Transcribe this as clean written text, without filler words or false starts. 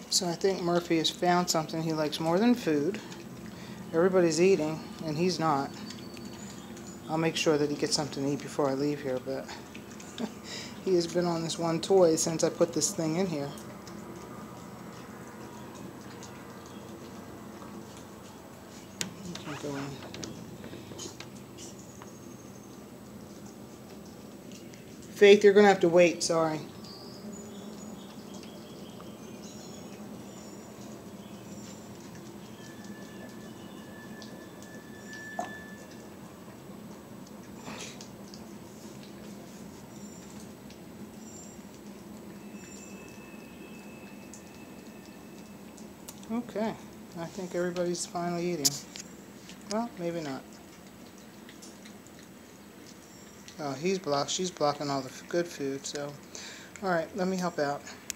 So I think Murphy has found something he likes more than food. Everybody's eating, and he's not. I'll make sure that he gets something to eat before I leave here, but he has been on this one toy since I put this thing in here. Go in. Faith, you're going to have to wait, sorry. Okay, I think everybody's finally eating. Well, maybe not. Oh, she's blocking all the good food, so. Alright, let me help out.